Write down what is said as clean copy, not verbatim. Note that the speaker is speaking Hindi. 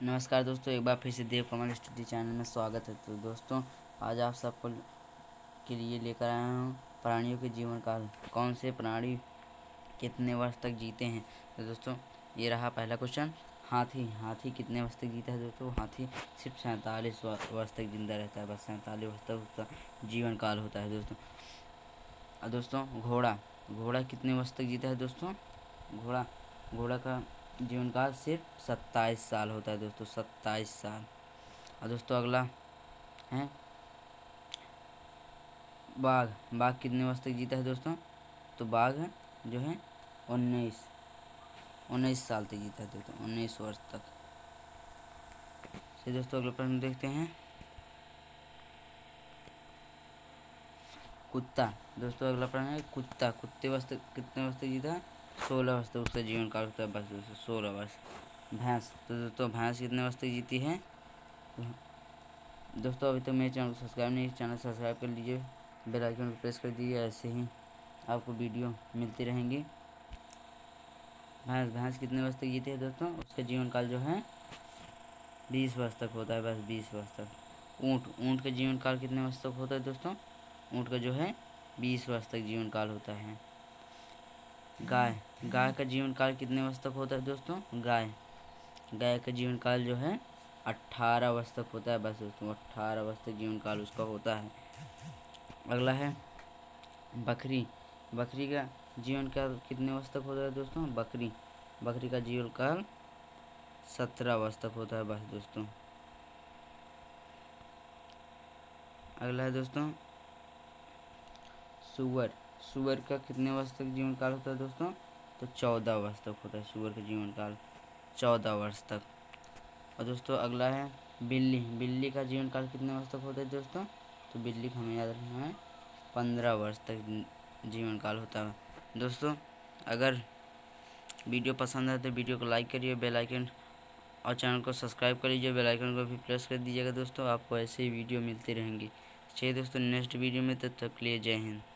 नमस्कार दोस्तों, एक बार फिर से देव कमल स्टडी चैनल में स्वागत है। तो दोस्तों, आज आप सबको के लिए लेकर आया हूँ प्राणियों के जीवन काल। कौन से प्राणी कितने वर्ष तक जीते हैं। तो दोस्तों, ये रहा पहला क्वेश्चन। हाथी कितने वर्ष तक जीता है। दोस्तों, हाथी सिर्फ 47 वर्ष तक जिंदा रहता है। बस 47 वर्ष तक उसका जीवन काल होता है दोस्तों। और दोस्तों, घोड़ा कितने वर्ष तक जीता है। दोस्तों, घोड़ा का जीवन काल सिर्फ 27 साल होता है दोस्तों, 27 साल। और दोस्तों, अगला है बाघ कितने वर्ष तक जीता है। दोस्तों, तो बाघ जो है 19 साल तक जीता है दोस्तों, 19 वर्ष तक। चलिए दोस्तों, अगला प्रश्न देखते हैं। कुत्ता। दोस्तों, अगला प्रश्न है कुत्ते कितने वर्ष तक जीता है। 16 वर्ष तक उसका जीवन काल होता है। बस दोस्तों, 16 वर्ष। भैंस। तो दोस्तों, भैंस कितने वर्ष तक जीती है। दोस्तों, अभी तक मेरे चैनल को सब्सक्राइब नहीं, चैनल सब्सक्राइब कर लीजिए, बेल आइकन को प्रेस कर दीजिए। ऐसे ही आपको वीडियो मिलती रहेंगी। भैंस कितने वर्ष तक जीती है। दोस्तों, उसका जीवन काल जो है 20 वर्ष तक होता है। बस 20 वर्ष तक। ऊँट का जीवन काल कितने वर्ष तक होता है। दोस्तों, ऊँट का जो है 20 वर्ष तक जीवन काल होता है। गाय का जीवन काल कितने वर्ष तक होता है। दोस्तों, गाय का जीवन काल जो है 18 वर्ष तक होता है। बस दोस्तों, 18 वर्ष तक जीवन काल उसका होता है। अगला है बकरी का जीवन काल कितने वर्ष तक होता है। दोस्तों, बकरी का जीवन काल 17 वर्ष तक होता है। बस दोस्तों, अगला है दोस्तों सुअर का कितने वर्ष तक जीवन काल होता है। दोस्तों, तो 14 वर्ष तक होता है सुअर का जीवन काल, 14 वर्ष तक। और दोस्तों, अगला है बिल्ली का जीवन काल कितने वर्ष तक होता है। दोस्तों, तो बिल्ली का हमें याद रखना है 15 वर्ष तक जीवन काल होता है। दोस्तों, अगर वीडियो पसंद है तो वीडियो को लाइक करिए, बेल आइकन और चैनल को सब्सक्राइब कर लीजिए, बेल आइकन को भी प्रेस कर दीजिएगा। दोस्तों, आपको ऐसे ही वीडियो मिलती रहेंगी। चलिए दोस्तों, नेक्स्ट वीडियो में तब तक के लिए जय हिंद।